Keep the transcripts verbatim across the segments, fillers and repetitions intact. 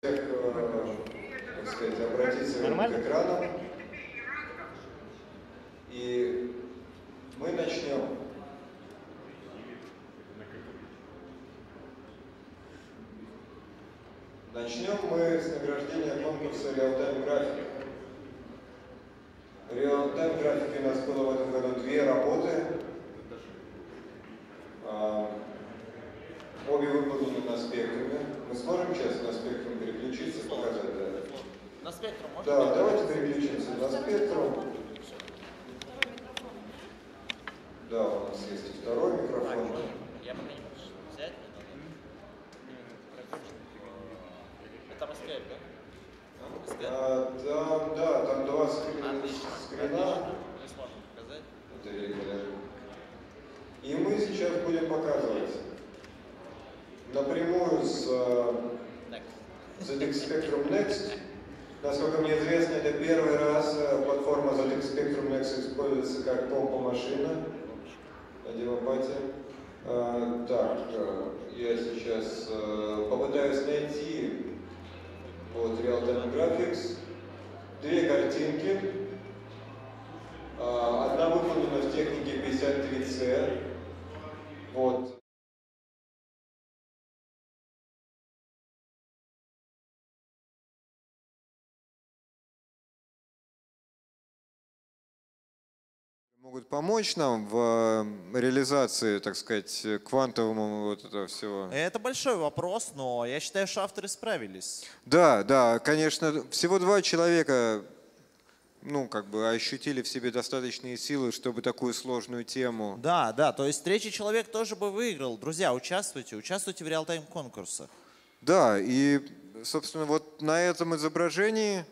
Всех, так сказать, обратиться к экранам. И мы начнем. Начнем мы с награждения конкурса Real-Time Graphic. Real-Time Graphic у нас было в этом году две работы. Обе выполнены на спектруме. Мы сможем сейчас на спектрум переключиться, показать? Да. На спектрум можно? Да, давайте переключимся на спектрум. Да, у нас есть и второй микрофон. Я пока не могу взять. Это раскайп, да? А, да, да, там два скрина. Мы сможем показать. Это великолепно. И мы сейчас будем показывать напрямую с зет икс Spectrum Next. Насколько мне известно, это первый раз платформа зет икс Spectrum Next используется как помпа-машина на демопате. А, так, я сейчас а, попытаюсь найти вот Real-Time Graphics две картинки. А, одна выполнена в технике пятьдесят три си. Вот. Могут помочь нам в реализации, так сказать, квантовому вот этого всего? Это большой вопрос, но я считаю, что авторы справились. Да, да, конечно, всего два человека, ну, как бы ощутили в себе достаточные силы, чтобы такую сложную тему. Да, да, то есть третий человек тоже бы выиграл. Друзья, участвуйте, участвуйте в реал-тайм конкурсах. Да, и, собственно, вот на этом изображении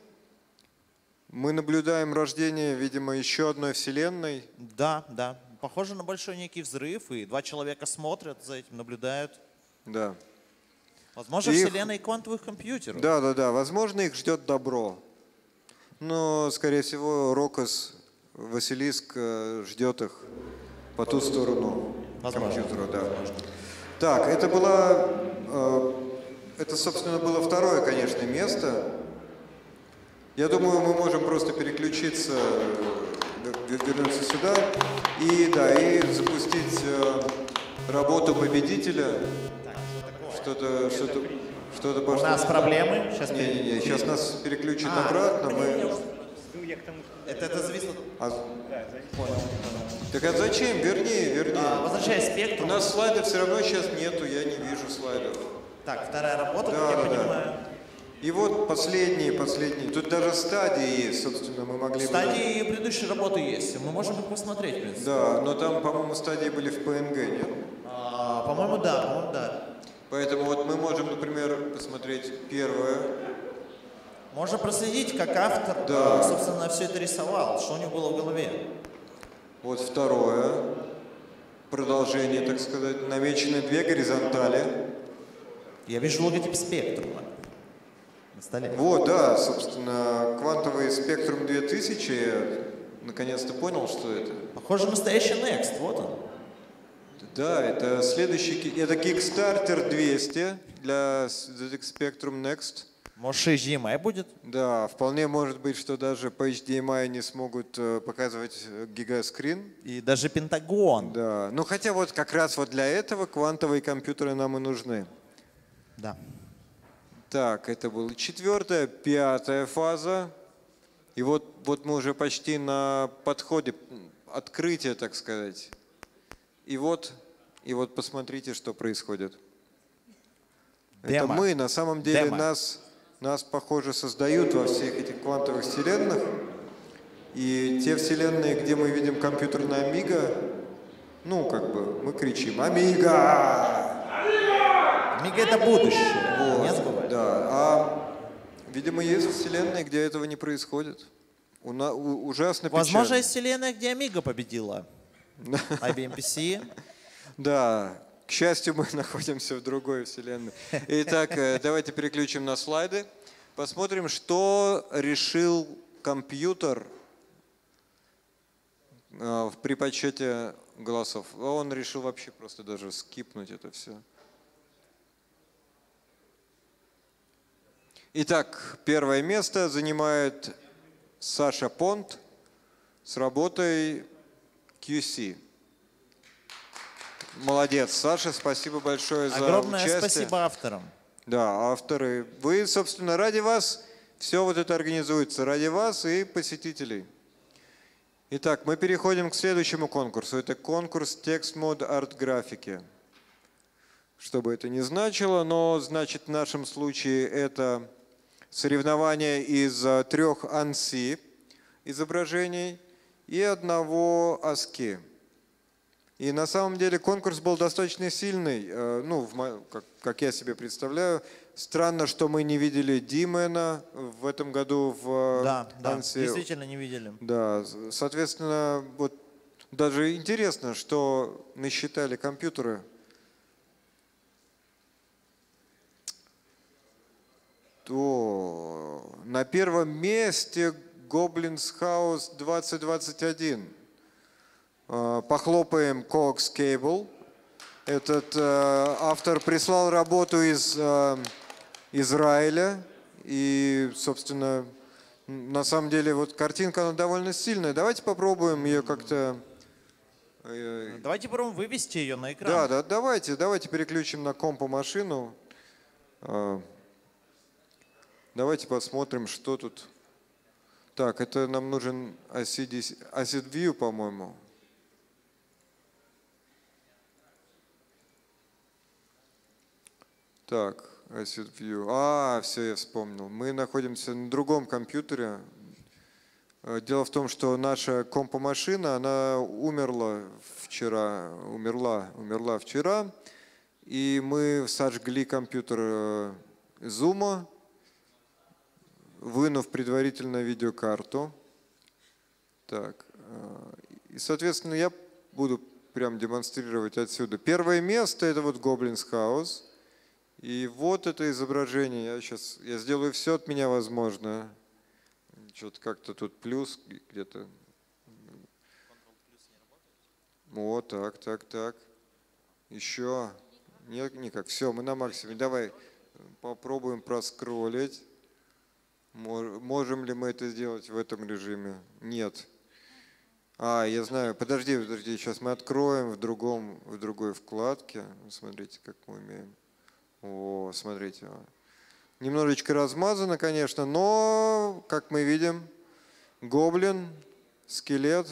мы наблюдаем рождение, видимо, еще одной вселенной. Да, да. Похоже на большой некий взрыв, и два человека смотрят за этим, наблюдают. Да. Возможно, их... вселенная квантовых компьютеров. Да, да, да. Возможно, их ждет добро. Но, скорее всего, Рокос, Василиск ждет их по ту сторону Возможно. компьютера. Да. Так, это было, это, собственно, было второе, конечно, место. Я думаю, мы можем просто переключиться, вернуться сюда и, да, и запустить работу победителя. Что-то, что-то, что-то пошло. У нас проблемы. Сейчас, не, не, не, сейчас нас переключат а, обратно. Мы... Это, это зависло. А... Так а зачем? Верни, верни. А, возвращай спектрум. У нас слайдов все равно сейчас нету, я не вижу слайдов. Так, вторая работа, да, как я да, понимаю. Да. И вот последние, последние. Тут даже стадии есть, собственно, мы могли бы... Стадии предыдущей работы есть, мы можем их посмотреть, в принципе. Да, но там, по-моему, стадии были в пэ эн гэ, нет? А, по-моему, да, по-моему, да. Поэтому вот мы можем, например, посмотреть первое. Можно проследить, как автор, да. собственно, все это рисовал, что у него было в голове. Вот второе. Продолжение, так сказать. Намечены две горизонтали. Я вижу логотип спектрума на столе. Вот, да, собственно, квантовый спектрум две тысячи. Я наконец-то понял, что это. Похоже, настоящий Next, вот он. Да, это следующий, это Kickstarter двести для зет икс Spectrum Next. Может, эйч ди эм ай будет? Да, вполне может быть, что даже по эйч ди эм ай не смогут показывать гигаскрин. И даже Пентагон. Да, ну хотя вот как раз вот для этого квантовые компьютеры нам и нужны. Да. Так, это была четвертая, пятая фаза. И вот, вот мы уже почти на подходе открытия, так сказать. И вот, и вот посмотрите, что происходит. Демо. Это мы, на самом деле, Демо. нас, нас, похоже, создают во всех этих квантовых вселенных. И те вселенные, где мы видим компьютерный Амиго, ну, как бы, мы кричим «Амиго!». Амиго — это будущее, вот, не забывай. Да, а, видимо, есть вселенные, где этого не происходит. У, у, ужасно печально. Возможно, есть вселенная, где Амиго победила. ай би эм пи си. Да, к счастью, мы находимся в другой вселенной. Итак, давайте переключим на слайды. Посмотрим, что решил компьютер при подсчете голосов. Он решил вообще просто даже скипнуть это все. Итак, первое место занимает Саша Понт с работой кью си. Молодец, Саша, спасибо большое за Огромное участие. спасибо авторам. Да, авторы. Вы, собственно, ради вас все вот это организуется, ради вас и посетителей. Итак, мы переходим к следующему конкурсу. Это конкурс текст-мод арт-графики. Что бы это ни значило, но значит в нашем случае это соревнование из трех анси изображений и одного аски. И на самом деле конкурс был достаточно сильный, ну, в, как, как я себе представляю. Странно, что мы не видели Димена в этом году в Да, да, анси. действительно не видели. Да, соответственно, вот даже интересно, что насчитали компьютеры. То на первом месте Goblins House двадцать двадцать один. Похлопаем Coax Cable. Этот э, автор прислал работу из э, Израиля. И, собственно, на самом деле, вот картинка она довольно сильная. Давайте попробуем ее как-то... Э, Давайте попробуем вывести ее на экран. да, да, давайте, давайте переключим на компо-машину. Э, давайте посмотрим, что тут... Так, это нам нужен Acid View, по-моему. Так, Acid View. А, все, я вспомнил. Мы находимся на другом компьютере. Дело в том, что наша компомашина, она умерла вчера, умерла, умерла вчера. И мы сожгли компьютер Zoom, вынув предварительно видеокарту. Так, и, соответственно, я буду прям демонстрировать отсюда. Первое место – это вот Goblins House. И вот это изображение. Я сейчас я сделаю все от меня возможное. Что-то как-то тут плюс где-то. Вот так, так, так. Еще. Нет, никак. Все, мы на максимуме. Давай попробуем проскроллить. Можем ли мы это сделать в этом режиме? Нет. А, я знаю. Подожди, подожди. Сейчас мы откроем в другом, в другой вкладке. Смотрите, как мы умеем. О, смотрите. Немножечко размазано, конечно, но, как мы видим, гоблин, скелет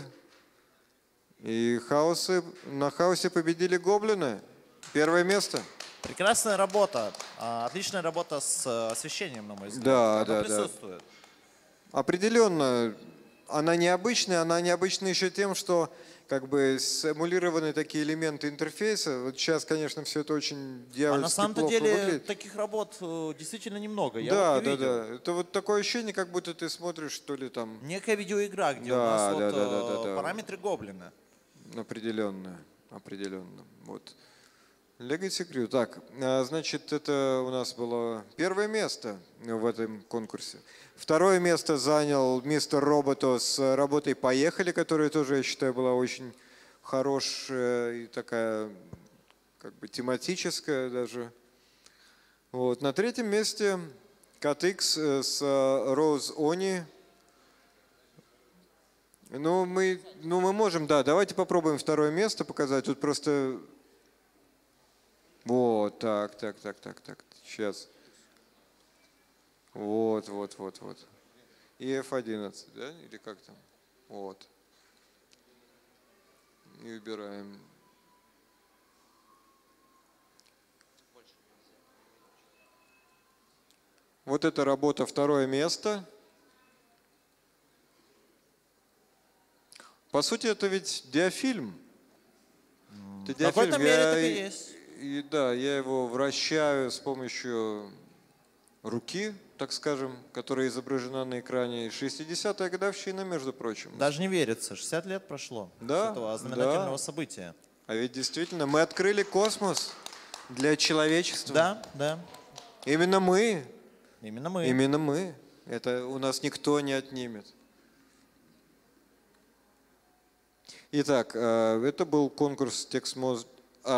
и хаосы. На хаосе победили гоблины. Первое место. Прекрасная работа. Отличная работа с освещением, на мой взгляд. Да, Она да, присутствует. Да. Определенно. Она необычная. Она необычна еще тем, что как бы симулированы такие элементы интерфейса. Вот сейчас, конечно, все это очень дьявольски А на самом-то плохо деле выглядит. таких работ действительно немного. Я Да, вот не да, видел. да. Это вот такое ощущение, как будто ты смотришь, что ли, там... Некая видеоигра, где Да, у нас да, вот, да, да, э, да, да. параметры гоблина. Определенно, определенно. Вот. Legacy Crew. Так, а, значит, это у нас было первое место в этом конкурсе. Второе место занял мистер Робото с работой «Поехали», которая тоже, я считаю, была очень хорошая и такая, как бы тематическая даже. Вот. На третьем месте Катикс с Rose Oni. Ну мы, ну, мы можем, да, давайте попробуем второе место показать. Тут просто... Вот, так, так, так, так, так, сейчас. Вот, вот, вот, вот. И эф одиннадцать, да, или как там? Вот. И выбираем. Вот эта работа, второе место. По сути, это ведь диафильм. Это В какой-то диафильм. мере Я так и и- есть. И да, я его вращаю с помощью руки, так скажем, которая изображена на экране. шестидесятая годовщина, между прочим. Даже не верится, шестьдесят лет прошло Да, с этого знаменательного да. события. А ведь действительно мы открыли космос для человечества. Да, да, Именно мы. именно мы. Именно мы. Это у нас никто не отнимет. Итак, э, это был конкурс текст-мод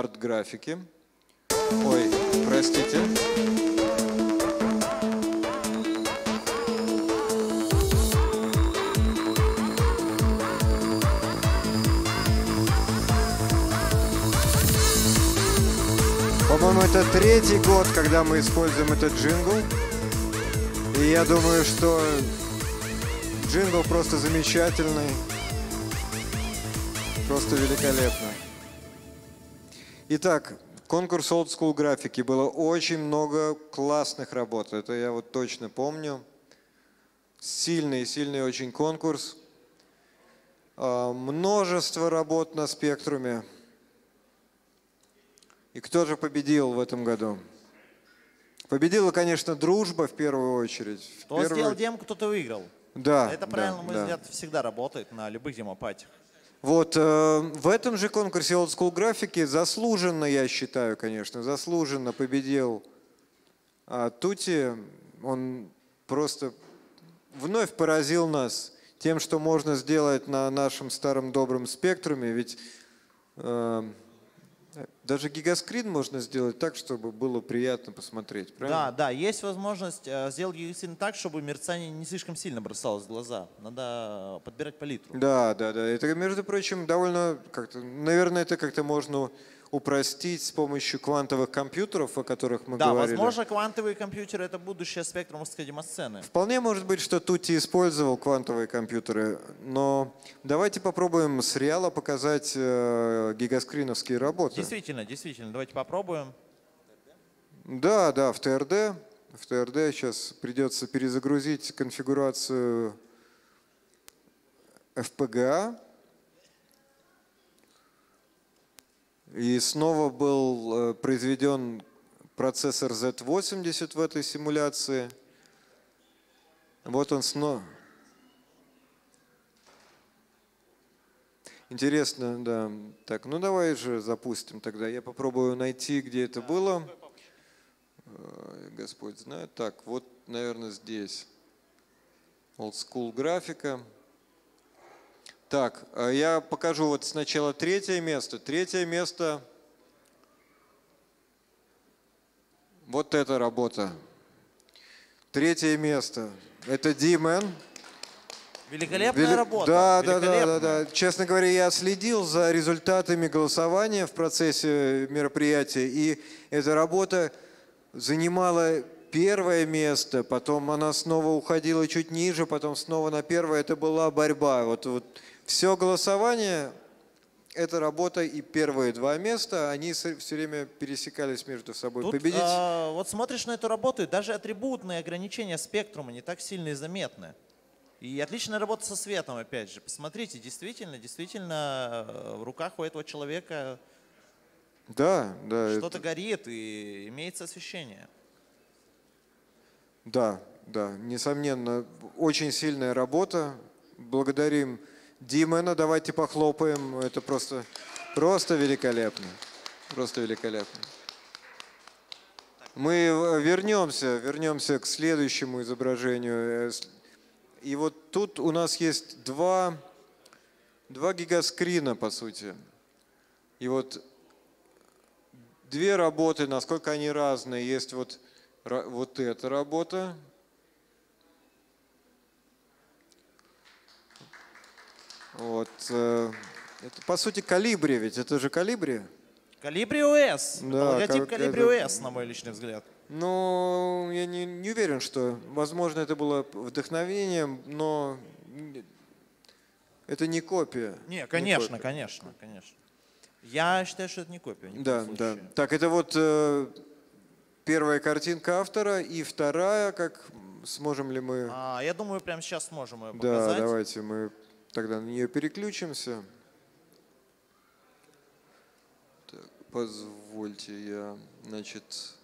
арт-графики. Ой, простите. Это третий год, когда мы используем этот джингл. И я думаю, что джингл просто замечательный. Просто великолепно. Итак, конкурс Old School графики. Было очень много классных работ. Это я вот точно помню. Сильный, сильный очень конкурс. Множество работ на спектруме. И кто же победил в этом году? Победила, конечно, дружба в первую очередь. В Кто первую... сделал демку, тот и выиграл. Да. Это правильно, на мой да. взгляд, всегда работает на любых демопатиях. Вот, э, в этом же конкурсе Old School графики заслуженно, я считаю, конечно, заслуженно победил а, Тути. Он просто вновь поразил нас тем, что можно сделать на нашем старом добром спектруме. Ведь э, даже гигаскрин можно сделать так, чтобы было приятно посмотреть. Правильно? Да, да, есть возможность э, сделать гигаскрин так, чтобы мерцание не слишком сильно бросалось в глаза. Надо подбирать палитру. Да, да, да. Это, между прочим, довольно как-то, наверное, это как-то можно упростить с помощью квантовых компьютеров, о которых мы да, говорили. возможно, квантовые компьютеры — это будущее спектрумовской демосцены. Вполне может быть, что Тути использовал квантовые компьютеры, но давайте попробуем с Реала показать э, гигаскриновские работы. Действительно, действительно. Давайте попробуем. Да, да, в ТРД. В ТРД сейчас придется перезагрузить конфигурацию эф пи джи эй. И снова был произведен процессор зет восемьдесят в этой симуляции. Вот он снова. Интересно, да. Так, ну давай же запустим тогда. Я попробую найти, где это было. Господь знает. Так, вот, наверное, здесь. Old School графика. Так, я покажу вот сначала третье место. Третье место. Вот эта работа. Третье место. Это D-Man. Великолепная Вели... работа. Да, да, да, Великолепная. да, да. Честно говоря, я следил за результатами голосования в процессе мероприятия. И эта работа занимала первое место, потом она снова уходила чуть ниже, потом снова на первое. Это была борьба. Вот, вот все голосование, эта работа и первые два места, они все время пересекались между собой. Тут, Победить... а, вот смотришь на эту работу, и даже атрибутные ограничения спектрума не так сильно и заметны. И отличная работа со светом, опять же. Посмотрите, действительно, действительно, в руках у этого человека да, да, что-то это... горит и имеется освещение. Да, да, несомненно, очень сильная работа. Благодарим Димена, давайте похлопаем. Это просто, просто великолепно. Просто великолепно. Мы вернемся, вернемся к следующему изображению. И вот тут у нас есть два, два гигаскрина, по сути. И вот две работы, насколько они разные. Есть вот, вот эта работа. Вот. Это, по сути, Колибри, ведь это же Колибри. Колибри о эс. Да, логотип как- Колибри это- о эс, на мой личный взгляд. Ну, я не, не уверен, что, возможно, это было вдохновением, но это не копия. Не, конечно, копия. конечно, конечно. Я считаю, что это не копия. ни в Да, коем да. случае. Так, это вот э, первая картинка автора и вторая, как сможем ли мы... А, я думаю, прямо сейчас сможем ее Да, показать. давайте мы тогда на нее переключимся. Так, позвольте я, значит...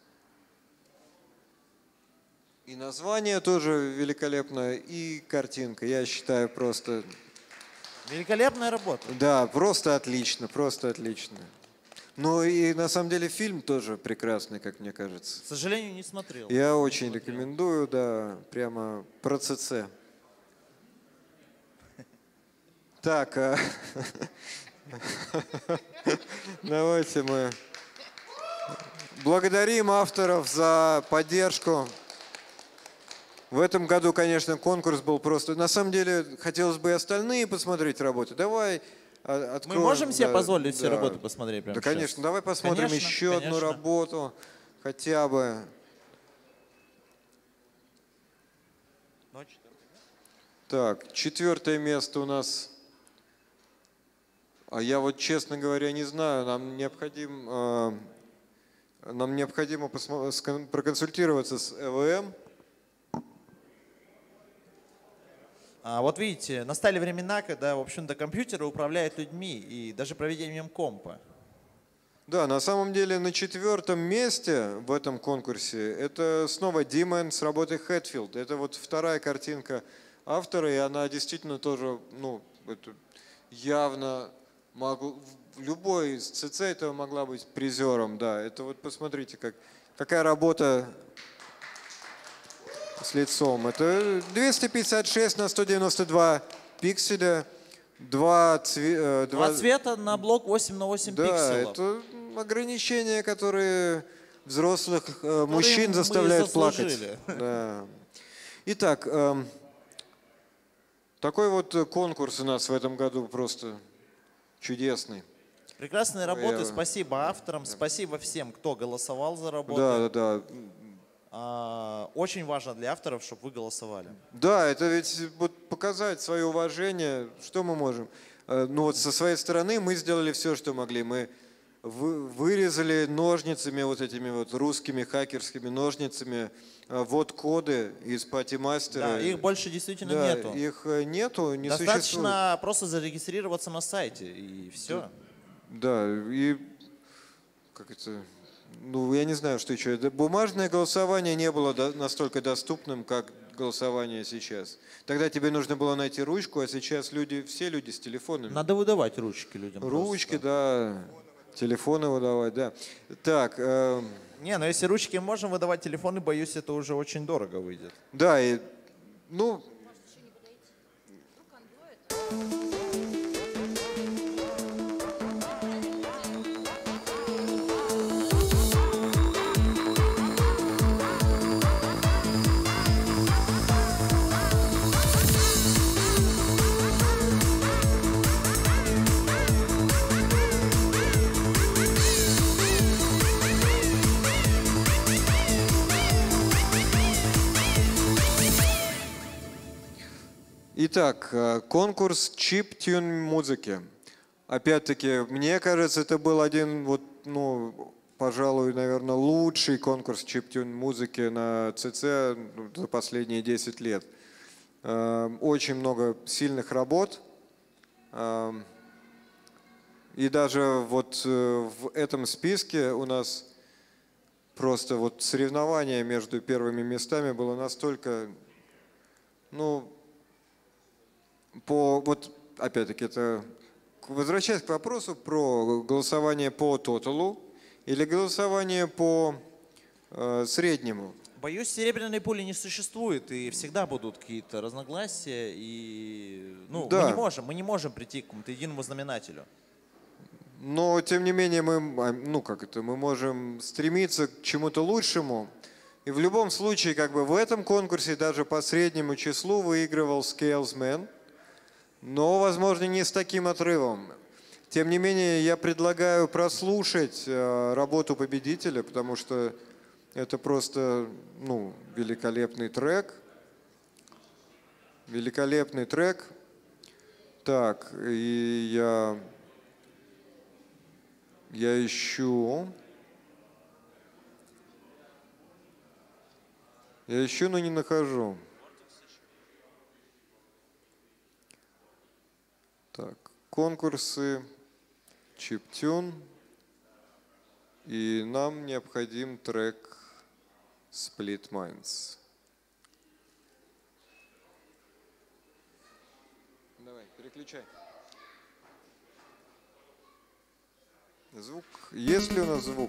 И название тоже великолепное, и картинка. Я считаю просто... Великолепная работа. Да, просто отлично, просто отлично. Ну и на самом деле фильм тоже прекрасный, как мне кажется. К сожалению, не смотрел. Я Не очень смотрел. рекомендую, да, прямо про ЦЦ. Так, а, давайте мы благодарим авторов за поддержку. В этом году, конечно, конкурс был просто... На самом деле, хотелось бы и остальные посмотреть работы. Давай а, Мы откроем... можем себе да, позволить все да. работы посмотреть прямо Да, сейчас? конечно. Давай посмотрим Конечно, еще одну конечно. работу. хотя бы... Так, четвертое место у нас... А я вот, честно говоря, не знаю, нам необходим, э, нам необходимо посмо- проконсультироваться с Э В М. А вот видите, настали времена, когда, в общем-то, компьютеры управляют людьми и даже проведением компа. Да, на самом деле на четвертом месте в этом конкурсе это снова Демон с работой Хэтфилд. Это вот вторая картинка автора, и она действительно тоже, ну, это явно могу, любой из ЦЦ этого могла быть призером, да. Это вот посмотрите, как, какая работа с лицом. Это двести пятьдесят шесть на сто девяносто два пикселя, два, цве, два... два цвета на блок восемь на восемь да, пикселов. Это ограничения, которые взрослых э, мужчин заставляют плакать. Да. Итак, э, такой вот конкурс у нас в этом году просто чудесный. Прекрасные работы, спасибо авторам, да. Спасибо всем, кто голосовал за работу. Да, да, да. А, очень важно для авторов, чтобы вы голосовали. Да, это ведь вот показать свое уважение, что мы можем. Ну вот со своей стороны мы сделали все, что могли. Мы вырезали ножницами, вот этими вот русскими хакерскими ножницами, вот коды из патимастера. Да, их больше действительно да, нету. Их нету, не Достаточно существует. просто зарегистрироваться на сайте, и все. Да, да, и как это... Ну, я не знаю, что еще. Бумажное голосование не было настолько доступным, как голосование сейчас. Тогда тебе нужно было найти ручку, а сейчас люди, все люди с телефонами. Надо выдавать ручки людям. Ручки, просто. Да. Телефоны выдавать, да. Так. Э... Не, но если ручки можем выдавать, телефоны, боюсь, это уже очень дорого выйдет. Да, и, ну... Итак, конкурс чип-тюн музыки. Опять-таки, мне кажется, это был один, вот, ну, пожалуй, наверное, лучший конкурс чип-тюн музыки на ЦЦ за последние десять лет. Очень много сильных работ. И даже вот в этом списке у нас просто вот соревнование между первыми местами было настолько, ну, по, вот опять-таки, это возвращаясь к вопросу про голосование по тоталу или голосование по э, среднему. Боюсь, серебряной пули не существует, и всегда будут какие-то разногласия, и ну, да. мы не можем, мы не можем прийти к какому-то единому знаменателю. Но тем не менее мы, ну как это, мы можем стремиться к чему-то лучшему. И в любом случае, как бы в этом конкурсе даже по среднему числу выигрывал Scalesman. Но, возможно, не с таким отрывом. Тем не менее, я предлагаю прослушать э, работу победителя, потому что это просто, ну, великолепный трек. Великолепный трек. Так, и я, я ищу. Я ищу, но не нахожу. Так, конкурсы, чип-тюн, и нам необходим трек Split Minds. Давай, переключай. Звук. Есть ли у нас звук?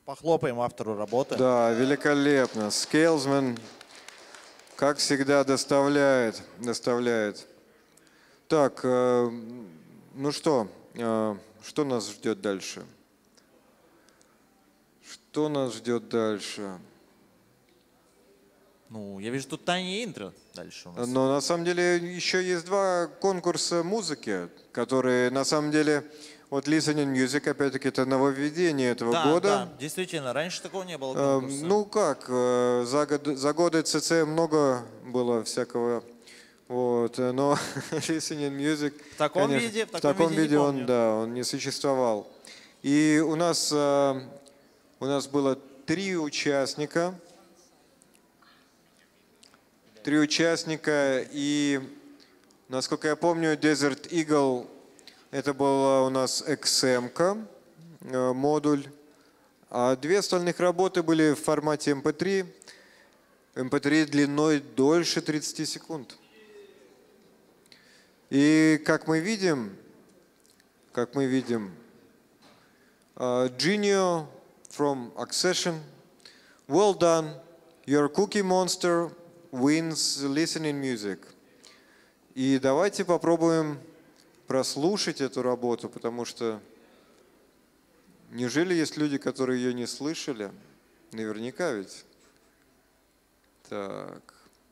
Похлопаем автору работы. Да, великолепно. Scalesman, как всегда, доставляет, доставляет. Так, э, ну что, э, что нас ждет дальше? Что нас ждет дальше? Ну, я вижу, тут Таня интро дальше у нас. Но на самом деле еще есть два конкурса музыки, которые на самом деле, вот Listening Music, опять-таки, это нововведение этого да, года. Да, действительно, раньше такого не было Э, конкурса. ну как, э, за, год, за годы ЦЦ много было всякого, вот, но Listening Music, в таком конечно, виде, в в таком таком виде, виде не он, помню. да, он не существовал. И у нас, э, у нас было три участника. Три участника, и, насколько я помню, Desert Eagle, это была у нас икс эм-ка, э, модуль, а две остальных работы были в формате эм пэ три, эм пэ три длиной дольше тридцати секунд. И как мы видим, как мы видим, uh, Genio from Accession, well done, your Cookie Monster wins Listening Music. И давайте попробуем прослушать эту работу, потому что неужели есть люди, которые ее не слышали? Наверняка ведь. Так.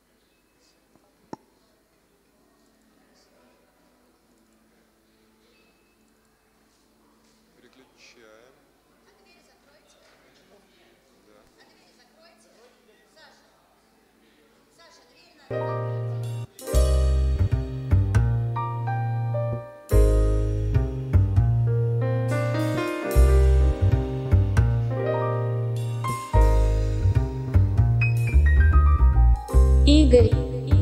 Переключаем. Игорь.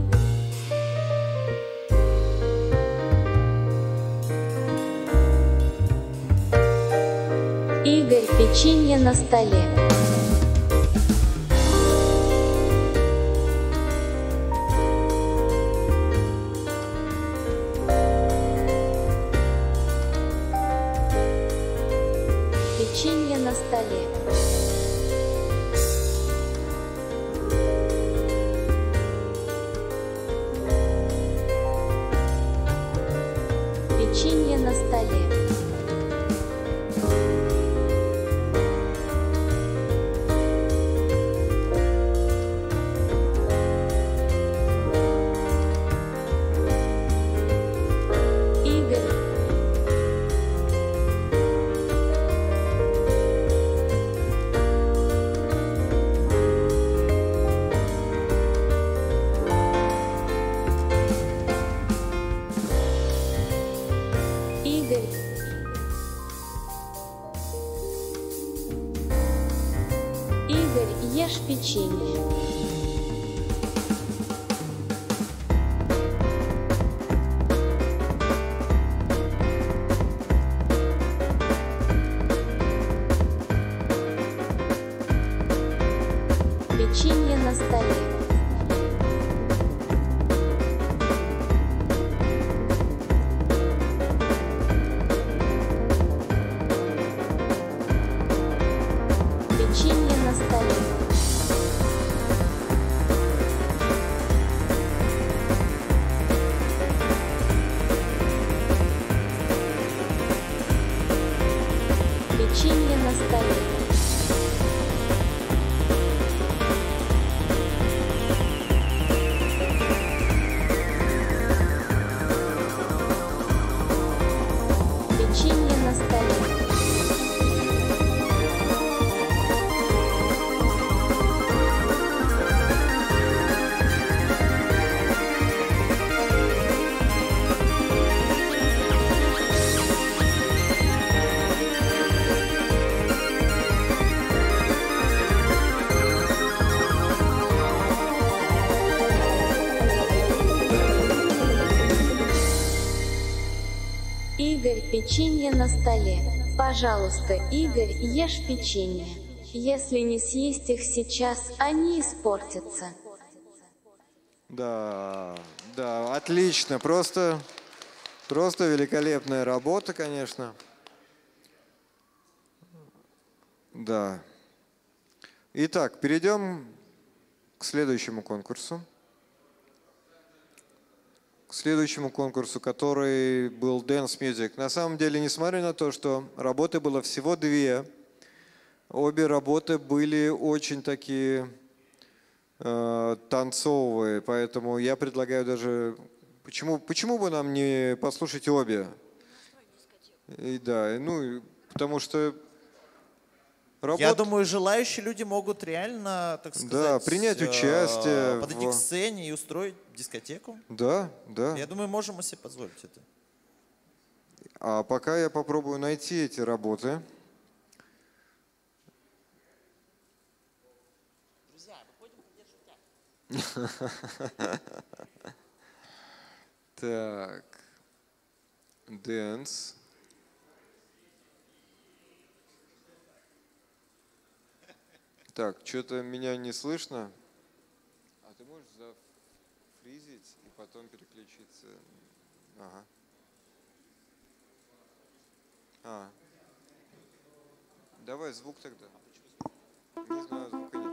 Игорь, печенье на столе. Печенье на столе. Печенье на столе. Игорь. Игорь. Игорь, ешь печенье. Печенье на столе. Печенье на столе. Печенье на столе. Печенье на столе. Игорь, печенье на столе. Пожалуйста, Игорь, ешь печенье. Если не съесть их сейчас, они испортятся. Да, да, отлично, просто, просто великолепная работа, конечно. Да, Итак, перейдем к следующему конкурсу. К следующему конкурсу, который был Dance Music. На самом деле, несмотря на то, что работы было всего две, обе работы были очень такие э, танцовые, поэтому я предлагаю даже... Почему, почему бы нам не послушать обе? И, да, ну, потому что... Работ... Я думаю, желающие люди могут реально, так сказать, да, принять участие, подойти в... к сцене и устроить дискотеку. Да, да. Я думаю, можем мы себе позволить это. А пока я попробую найти эти работы. Друзья, выходим поддерживать. Так. Dance. Так, что-то меня не слышно. А ты можешь зафризить и потом переключиться? Ага. А. Давай звук тогда. Не знаю, звука нет.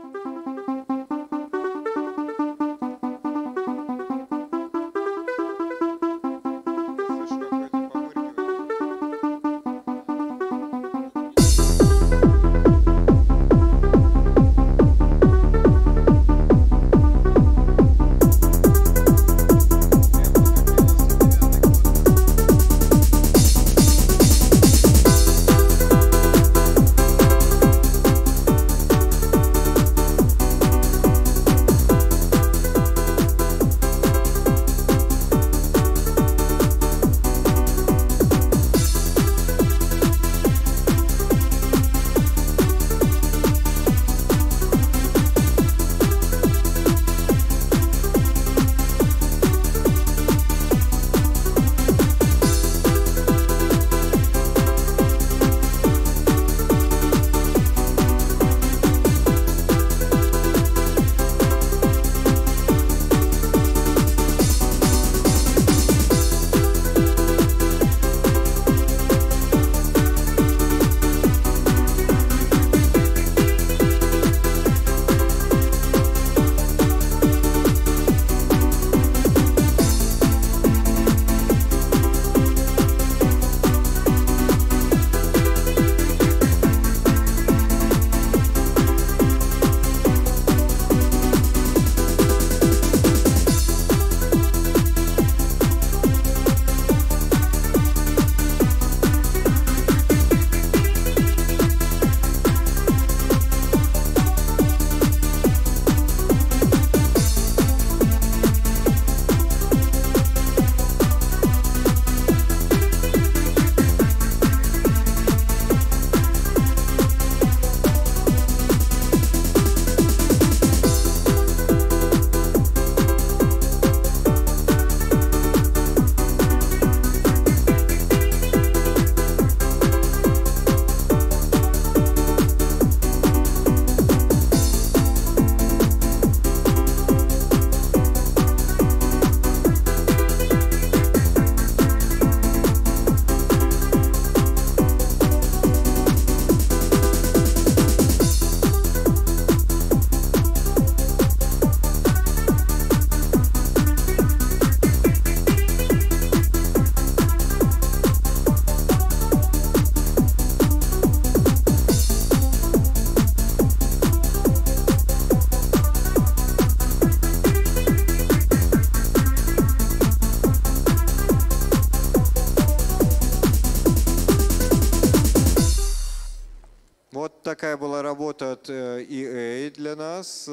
Такая была работа от и эй для нас.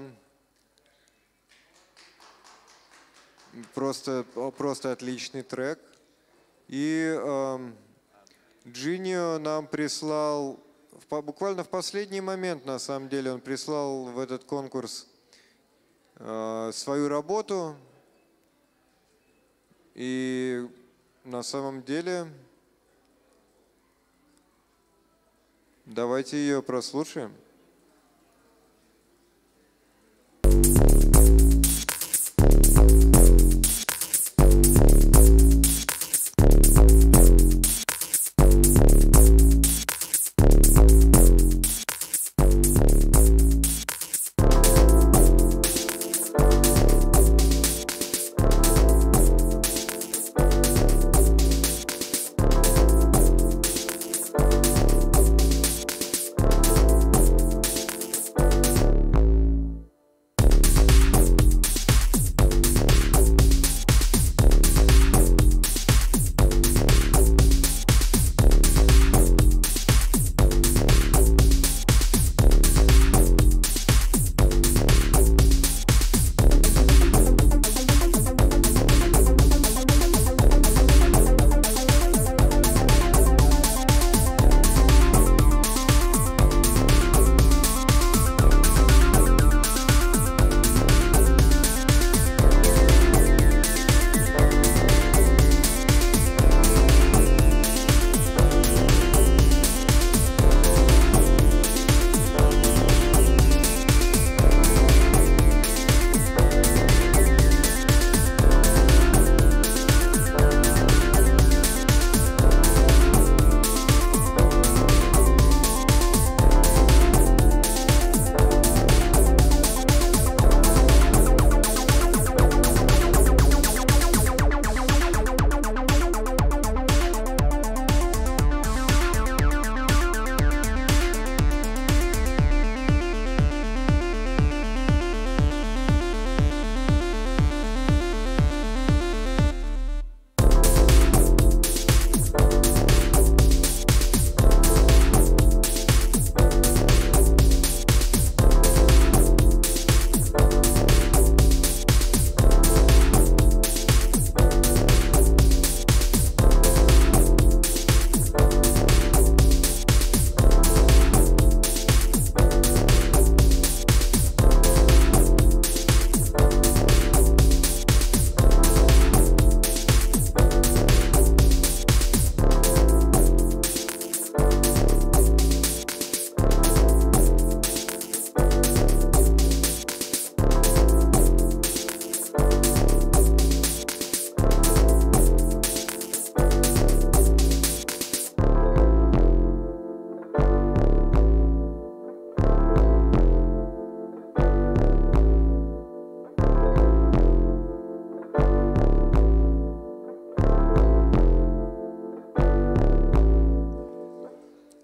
Просто, просто отличный трек. И Джинио нам прислал, буквально в последний момент, на самом деле, он прислал в этот конкурс свою работу. И на самом деле... Давайте ее прослушаем.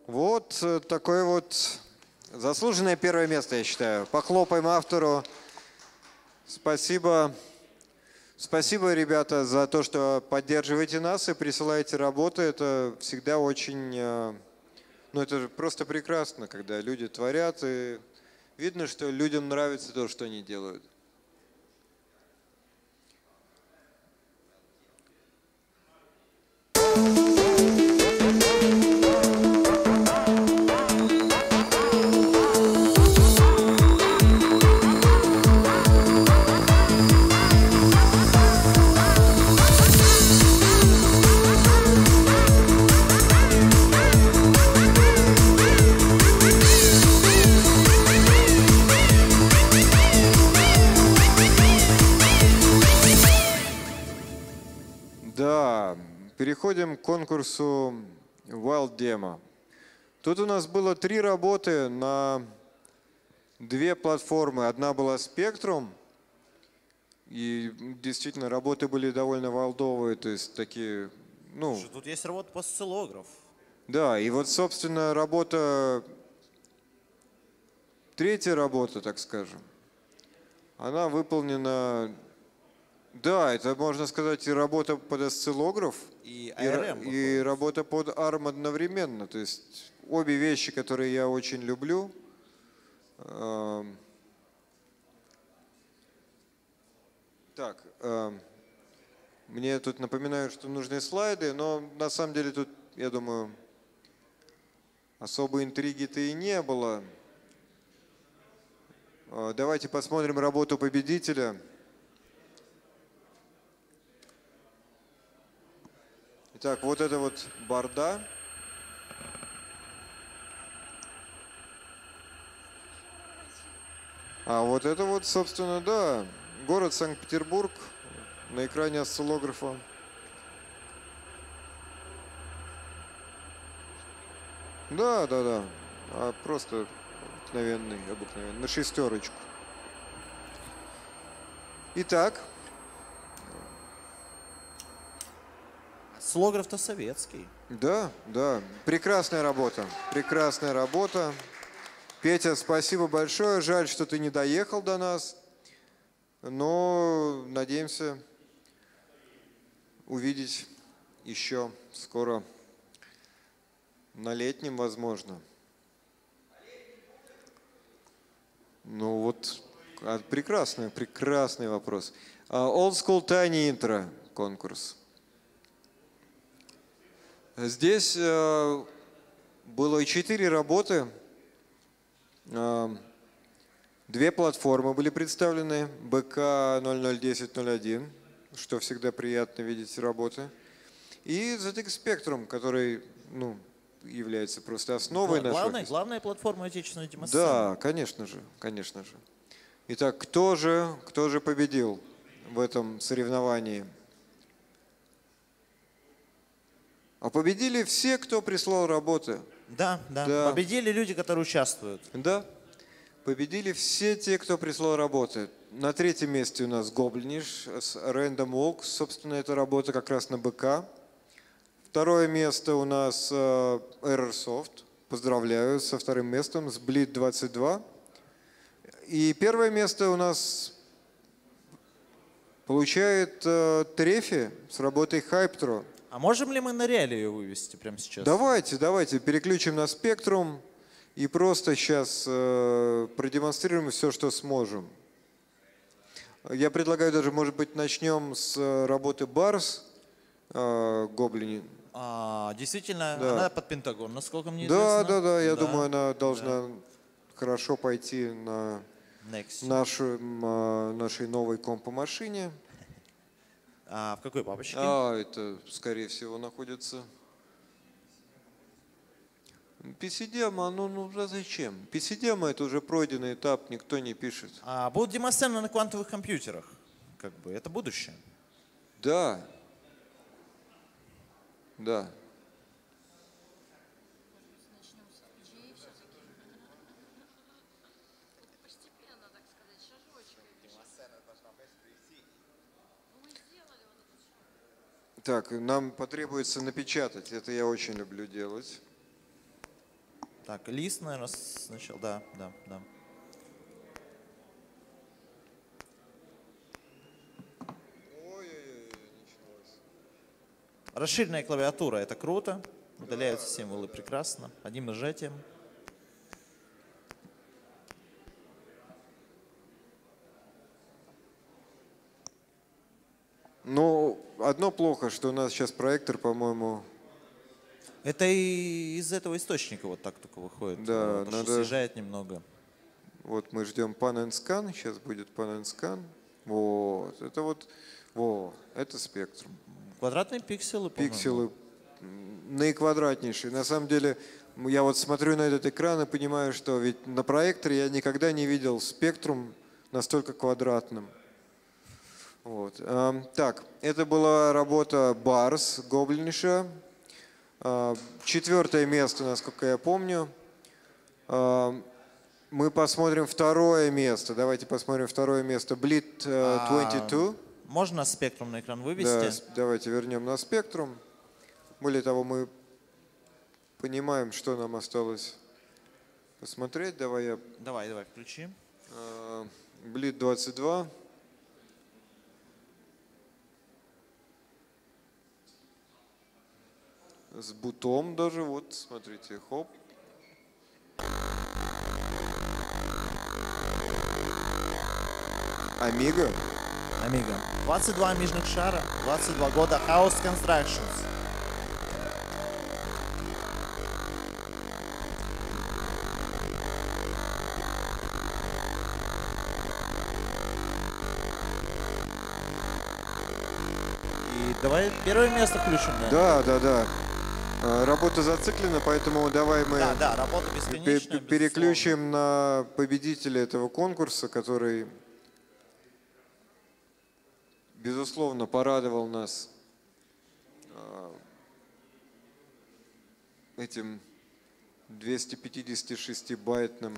Вот такое вот заслуженное первое место, я считаю. Похлопаем автору. Спасибо. Спасибо, ребята, за то, что поддерживаете нас и присылаете работы. Это всегда очень... Ну, это же просто прекрасно, когда люди творят, и видно, что людям нравится то, что они делают. Да, переходим к конкурсу Wild Demo. Тут у нас было три работы на две платформы. Одна была Spectrum, и действительно работы были довольно валдовые, то есть такие, ну... Тут есть работа по осциллограф. Да, и вот, собственно, работа, третья работа, так скажем, она выполнена... Да, это, можно сказать, и работа под осциллограф, И и, эй ар эм. и работа под арм одновременно. То есть обе вещи, которые я очень люблю. Эм. Так, эм. мне тут напоминают, что нужны слайды, но на самом деле тут, я думаю, особой интриги-то и не было. Э, давайте посмотрим работу победителя. Итак, вот это вот борда. А вот это вот, собственно, да, город Санкт-Петербург на экране осциллографа. Да, да, да. А просто обыкновенный, обыкновенный, на шестерочку. Итак. Осциллограф-то советский. Да, да. Прекрасная работа. Прекрасная работа. Петя, спасибо большое. Жаль, что ты не доехал до нас. Но надеемся увидеть еще скоро на летнем, возможно. Ну вот, прекрасный, прекрасный вопрос. Old School Tiny Intro конкурс. Здесь э, было четыре работы, э, две платформы были представлены, би кей ноль ноль десять ноль один, что всегда приятно видеть работы, и зет икс Spectrum, который ну, является просто основой нашего. Главная, главная платформа отечественной демосцены. Да, конечно же, конечно же. Итак, кто же, кто же победил в этом соревновании? А победили все, кто прислал работы. Да, да, Да. Победили люди, которые участвуют. Да. Победили все те, кто прислал работы. На третьем месте у нас Гоблиниш с Random Walk. Собственно, эта работа как раз на би кей. Второе место у нас э, Errorsoft. Поздравляю со вторым местом, с Bleed двадцать два. И первое место у нас получает э, Трефи с работой Hypetro. А можем ли мы на реале ее вывести прямо сейчас? Давайте, давайте переключим на Spectrum и просто сейчас э, продемонстрируем все, что сможем. Я предлагаю даже, может быть, начнем с работы Барс э, Гоблини. А, действительно, Да. она под Пентагон, насколько мне Да, известно. да, да, я Да. думаю, она должна хорошо пойти на Next. нашу, м, э, нашей новой компо-машине. А в какой папочке? А, это, скорее всего, находится... пи си-демо, ну, ну а зачем? пи си-демо это уже пройденный этап, никто не пишет. А будут демосцены на квантовых компьютерах. Как бы, это будущее. Да. Да. Так, нам потребуется напечатать. Это я очень люблю делать. Так, лист, наверное, сначала. Да, да, да. Расширенная клавиатура, это круто. Удаляются символы прекрасно. Одним нажатием. Ну, одно плохо, что у нас сейчас проектор, по-моему... Это и из этого источника вот так только выходит. Да, потому надо... что съезжает немного. Вот мы ждем Pan and Scan, сейчас будет Pan and Scan. Вот, это вот, вот, это спектрум. Квадратные пикселы, по-моему. Пикселы наиквадратнейшие. На самом деле, я вот смотрю на этот экран и понимаю, что ведь на проекторе я никогда не видел спектрум настолько квадратным. Вот. Так, это была работа Барс Гоблиниша. Четвертое место, насколько я помню. Мы посмотрим второе место. Давайте посмотрим второе место. Bleed двадцать два. Можно спектрум на экран вывести? Да, давайте вернем на спектрум. Более того, мы понимаем, что нам осталось посмотреть. Давай я... Давай, давай, включи. Bleed двадцать два. С бутом даже, вот, смотрите, хоп. Амига. Амига. двадцать два амижных шара, двадцать два года House Constructions. И давай первое место включим, Да, да? да, да. Работа зациклена, поэтому давай мы да, да, работа бесконечная, переключим безусловно. на победителя этого конкурса, который, безусловно, порадовал нас этим двухсотпятидесятишестибайтным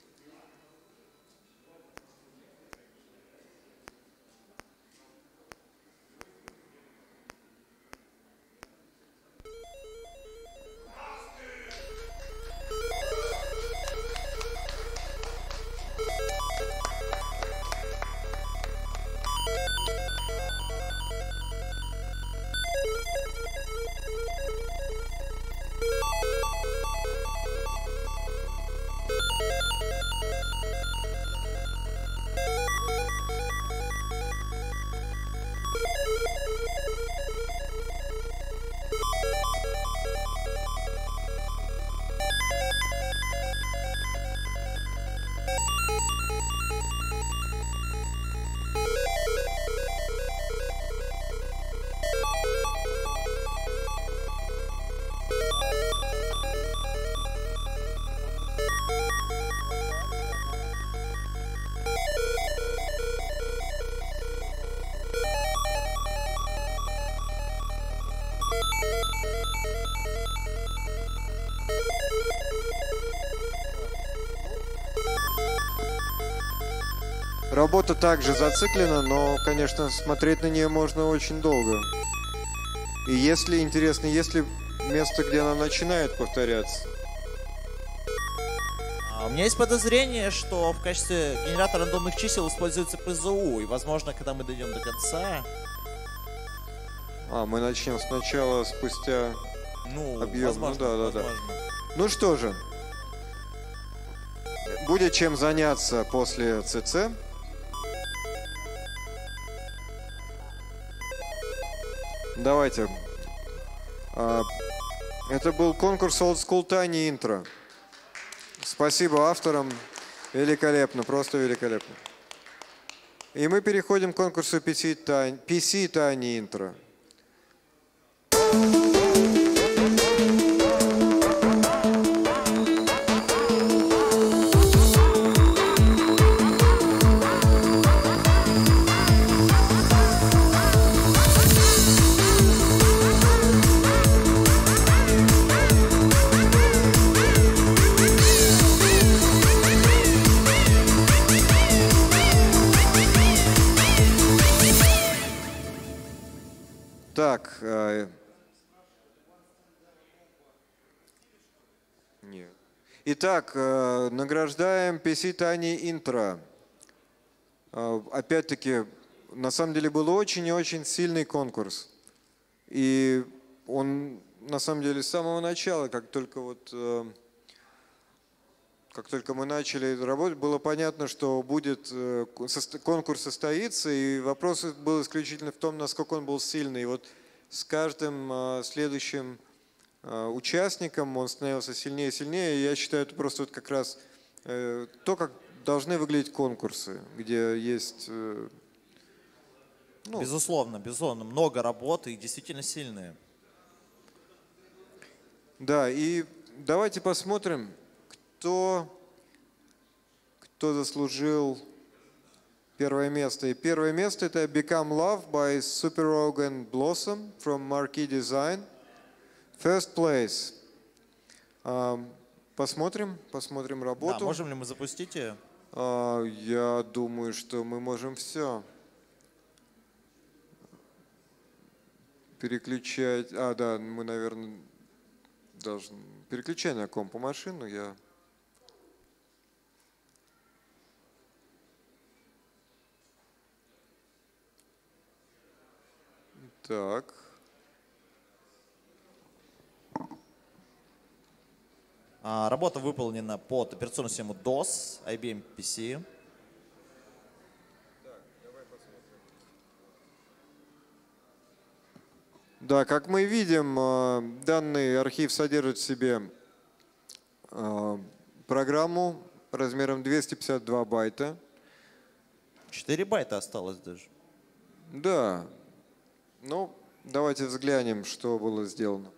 Работа также зациклена, но, конечно, смотреть на нее можно очень долго. И если интересно, есть ли место, где она начинает повторяться? А у меня есть подозрение, что в качестве генератора рандомных чисел используется пэ зэ у. И, возможно, когда мы дойдем до конца... А, мы начнем сначала, спустя ну, объем. Возможно, ну, да, да, возможно. да. Ну что же, будет чем заняться после ЦЦ. Давайте. Это был конкурс Old School Tiny Intro. Спасибо авторам. Великолепно, просто великолепно. И мы переходим к конкурсу пи си Tiny Intro. Так, Итак, э, награждаем пи си Tiny Intro. Э, опять-таки, на самом деле был очень и очень сильный конкурс. И он, на самом деле, с самого начала, как только вот, э, как только мы начали работать, было понятно, что будет, э, конкурс состоится, и вопрос был исключительно в том, насколько он был сильный. И вот с каждым э, следующим участникам он становился сильнее и сильнее. И я считаю, это просто вот как раз э, то, как должны выглядеть конкурсы, где есть... Э, ну, безусловно, безусловно. Много работы и действительно сильные. Да, и давайте посмотрим, кто, кто заслужил первое место. И первое место это Become Love by Super Rogan Blossom from Marquee Design. First place. Посмотрим, посмотрим работу. Да, можем ли мы запустить ее? Я думаю, что мы можем все. Переключать. А, да, мы, наверное, должны. Переключай на компу машину. Я. Так. Работа выполнена под операционную систему дос, ай би эм пи си. Да, как мы видим, данный архив содержит в себе программу размером двести пятьдесят два байта. четыре байта осталось даже. Да. Ну, давайте взглянем, что было сделано.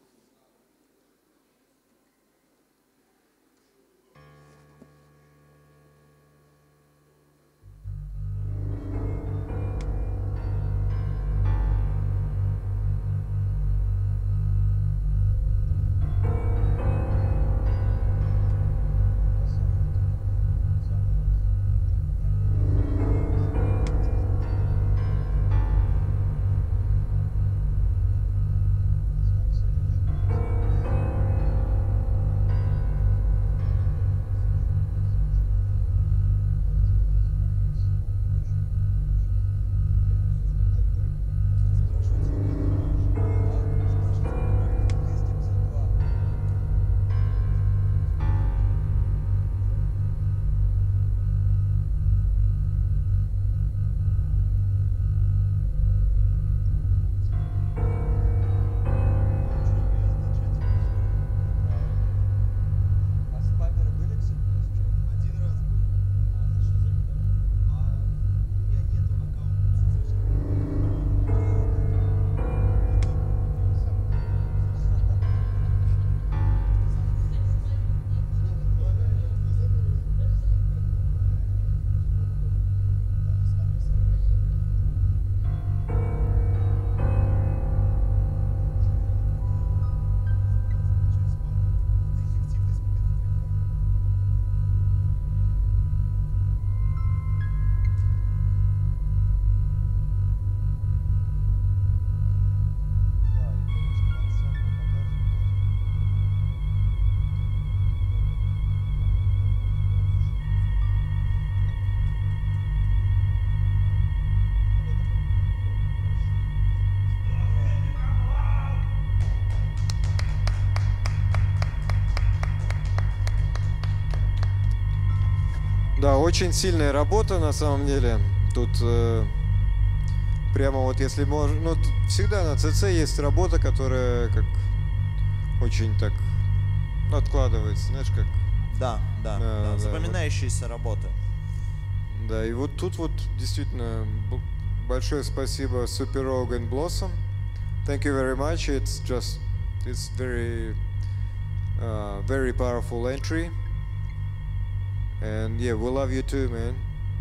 Да, очень сильная работа на самом деле. Тут э, прямо вот если можно, ну тут всегда на ЦЦ есть работа, которая как очень так ну, откладывается, знаешь, как. Да, да, да, да, да запоминающиеся вот. работы. Да, и вот тут вот действительно большое спасибо Super Rogan Blossom. Thank you very much. It's just it's very uh, very powerful entry. And yeah, we love you too, man.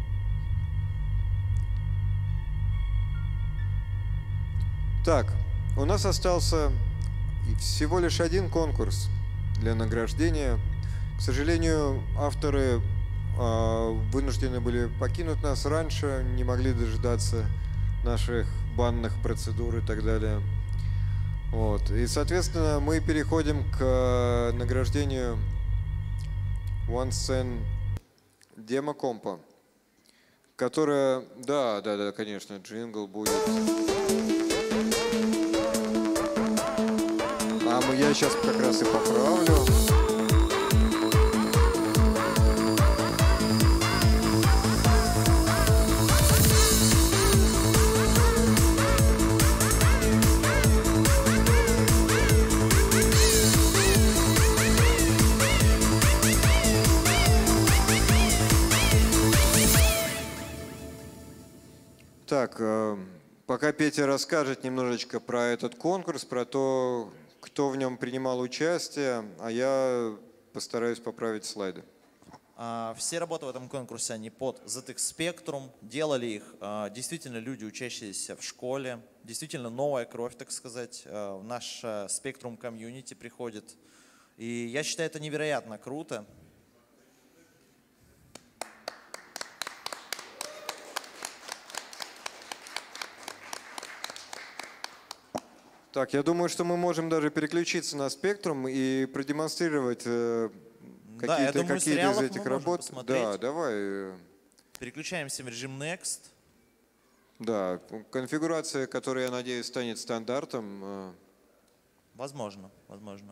Так, у нас остался всего лишь один конкурс для награждения. К сожалению, авторы э, вынуждены были покинуть нас раньше, не могли дожидаться наших банных процедур и так далее. Вот. И, соответственно, мы переходим к награждению OneScene демо-компа, которая, да, да, да, конечно, джингл будет. А мы, я сейчас как раз и поправлю. Так, пока Петя расскажет немножечко про этот конкурс, про то, кто в нем принимал участие, а я постараюсь поправить слайды. Все работы в этом конкурсе, они под зет икс Spectrum, делали их действительно люди, учащиеся в школе, действительно новая кровь, так сказать, в наш Spectrum комьюнити приходит. И я считаю, это невероятно круто. Так, я думаю, что мы можем даже переключиться на Spectrum и продемонстрировать э, какие-то да, думаю, какие из этих работ. Посмотреть. Да, давай. Переключаемся в режим Next. Да, конфигурация, которая, я надеюсь, станет стандартом. Э. Возможно, возможно.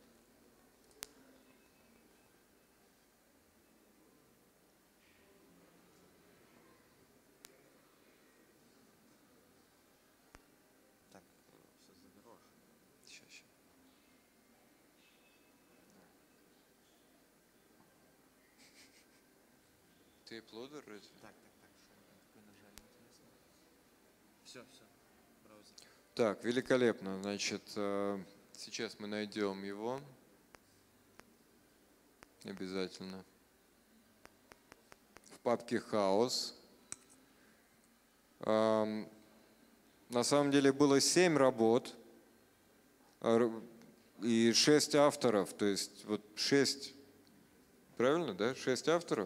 Tape-loader? Так, так, так. Какой нажали, интересно. Все, все. Браузер. Так, великолепно. Значит, сейчас мы найдем его. Обязательно. В папке «Хаос». На самом деле было семь работ и шесть авторов. То есть вот шесть, правильно, да? Шесть авторов.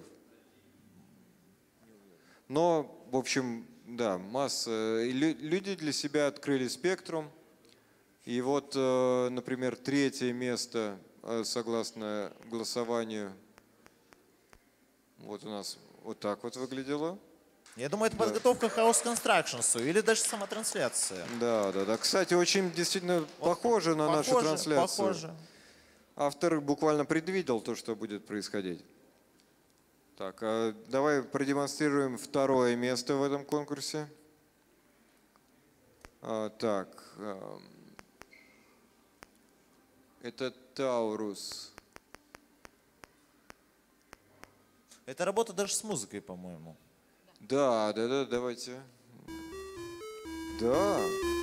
Но, в общем, да, масса. Люди для себя открыли Spectrum. И вот, например, третье место, согласно голосованию, вот у нас вот так вот выглядело. Я думаю, это да. подготовка к House Constructions или даже самотрансляция. Да, да, да. Кстати, очень действительно вот похоже на похоже, нашу трансляцию. Похоже. Автор буквально предвидел то, что будет происходить. Так, а давай продемонстрируем второе место в этом конкурсе. А, так, а, это Таурус. Это работа даже с музыкой, по-моему. Да, да, да, давайте. Да.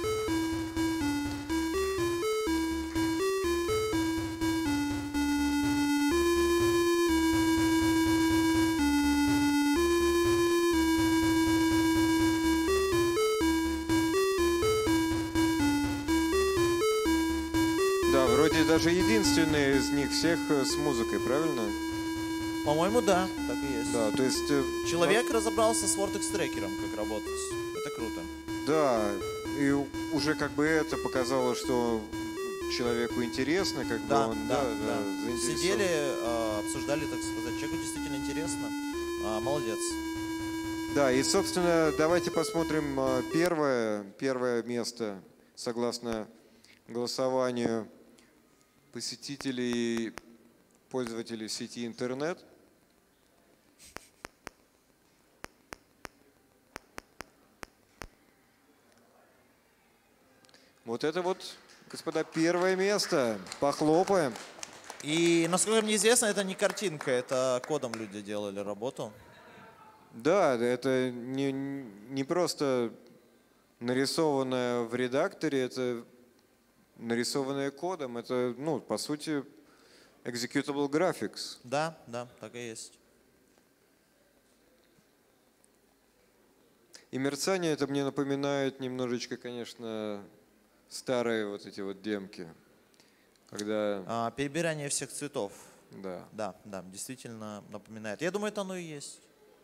Да, вроде даже единственный из них всех с музыкой, правильно? По-моему, да, так и есть. Да, то есть... Человек да. разобрался с Vortex-трекером, как работать. Это круто. Да, и уже как бы это показало, что человеку интересно, как да, бы он да, да, да. Да, сидели, обсуждали, так сказать, человеку действительно интересно. Молодец. Да, и, собственно, давайте посмотрим первое, первое место, согласно голосованию посетителей и пользователей сети интернет. Вот это вот, господа, первое место. Похлопаем. И, насколько мне известно, это не картинка, это кодом люди делали работу. Да, это не, не просто нарисованное в редакторе, это нарисованное кодом. Это, ну, по сути, executable graphics. Да, да, так и есть. И мерцание это мне напоминает немножечко, конечно, старые вот эти вот демки, когда… А, перебирание всех цветов. Да. Да, да, действительно напоминает. Я думаю, это оно и есть.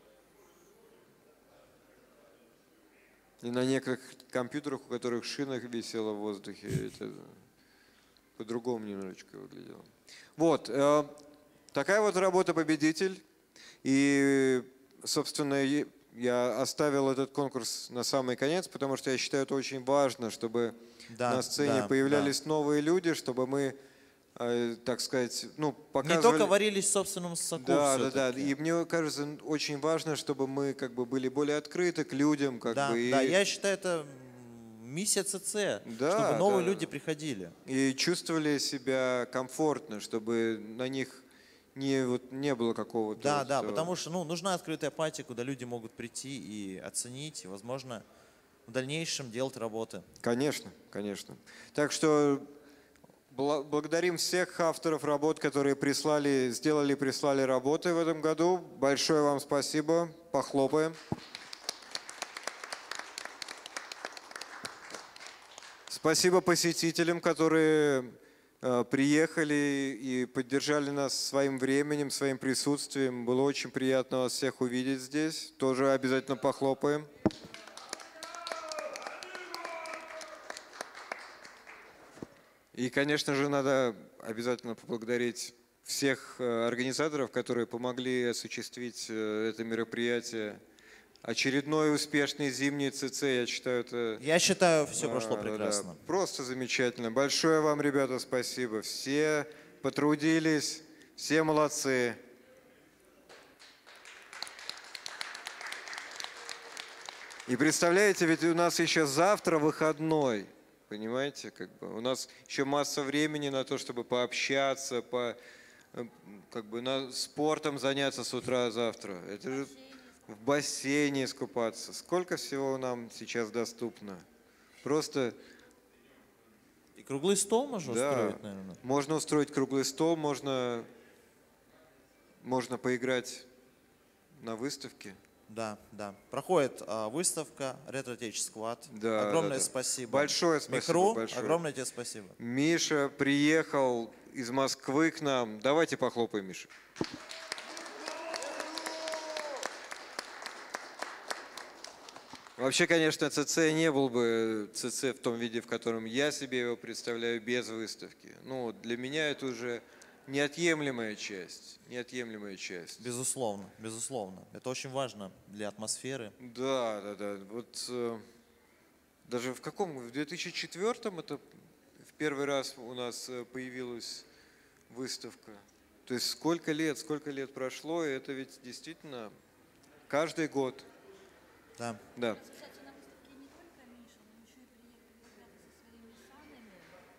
И на некоторых компьютерах, у которых шина висела в воздухе, это по-другому немножечко выглядело. Вот. Такая вот работа «Победитель». И, собственно, я оставил этот конкурс на самый конец, потому что я считаю, это очень важно, чтобы Да, на сцене да, появлялись новые люди, чтобы мы, э, так сказать, ну, показывали... Не только варились в собственном соку. Да, да, да. всё-таки. И мне кажется, очень важно, чтобы мы как бы были более открыты к людям, как Да, бы. И, да, я считаю, это миссия ЦЦ, Да, чтобы новые да. люди приходили. и чувствовали себя комфортно, чтобы на них не, вот, не было какого-то... Да, вот, да, э, потому что ну, нужна открытая пати, куда люди могут прийти и оценить, и, возможно, в дальнейшем делать работы. Конечно, конечно. Так что бла- благодарим всех авторов работ, которые прислали, сделали и прислали работы в этом году. Большое вам спасибо. Похлопаем. Спасибо посетителям, которые э, приехали и поддержали нас своим временем, своим присутствием. Было очень приятно вас всех увидеть здесь. Тоже обязательно похлопаем. И, конечно же, надо обязательно поблагодарить всех э, организаторов, которые помогли осуществить э, это мероприятие. Очередной успешный зимний ЦЦ, я считаю, это... Я считаю, все прошло А, да, да. прекрасно. Просто замечательно. Большое вам, ребята, спасибо. Все потрудились, все молодцы. И представляете, ведь у нас еще завтра выходной. Понимаете, как бы у нас еще масса времени на то, чтобы пообщаться, по, э, как бы на спортом заняться с утра завтра. Это же в бассейне искупаться. Сколько всего нам сейчас доступно? Просто И круглый стол можно да, устроить, наверное. можно устроить круглый стол, можно, можно поиграть на выставке. Да, да. Проходит а, выставка «Ретро-Теч Сквад». Да, Огромное да, да. спасибо. Большое спасибо, Михру, большое. огромное тебе спасибо. Миша приехал из Москвы к нам. Давайте похлопаем, Миша. Вообще, конечно, ЦЦ не был бы ЦЦ в том виде, в котором я себе его представляю, без выставки. Ну, для меня это уже неотъемлемая часть. Неотъемлемая часть. Безусловно, безусловно. Это очень важно для атмосферы. Да, да, да. Вот э, даже в каком? В две тысячи четвёртом это в первый раз у нас э, появилась выставка. То есть сколько лет, сколько лет прошло, и это ведь действительно каждый год. Да. Да. Кстати, на выставке не только Миша, но еще и приехали ребята со своими санами.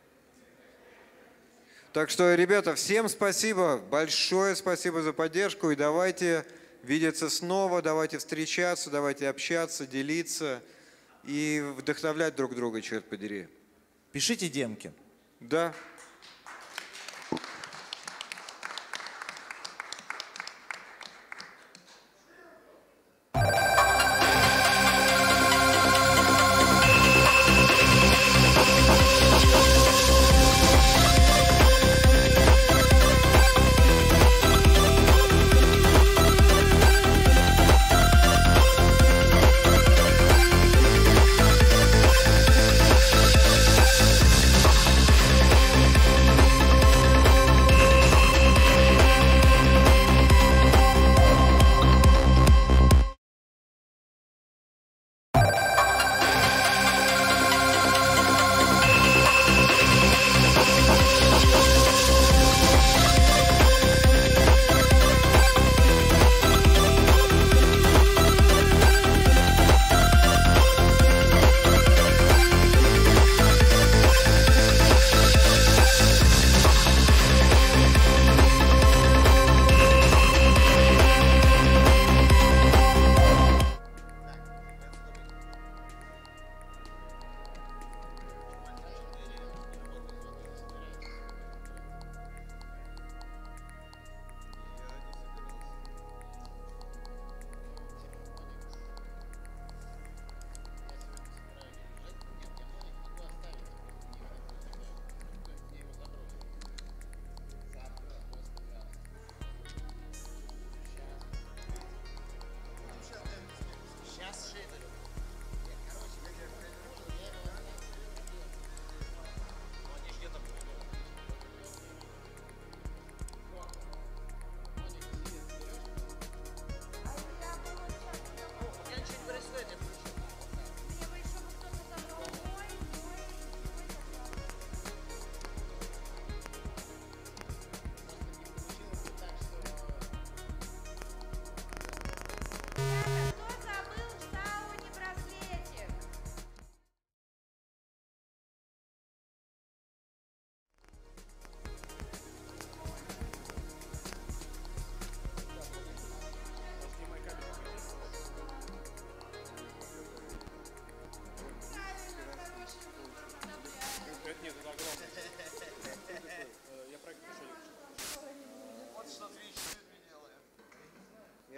Так что, ребята, всем спасибо, большое спасибо за поддержку. И давайте видеться снова, давайте встречаться, давайте общаться, делиться и вдохновлять друг друга, черт подери. Пишите демки. Да.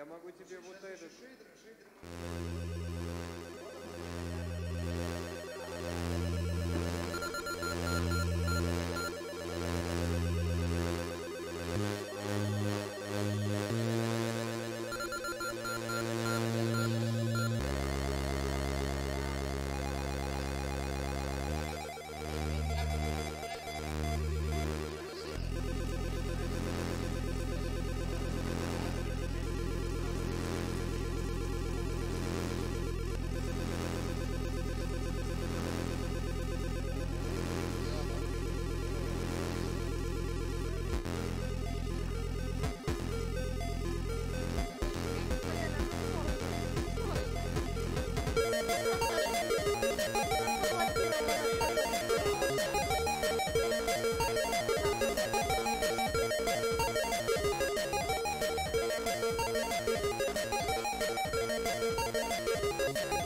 Я могу тебе вот этот... Thank you.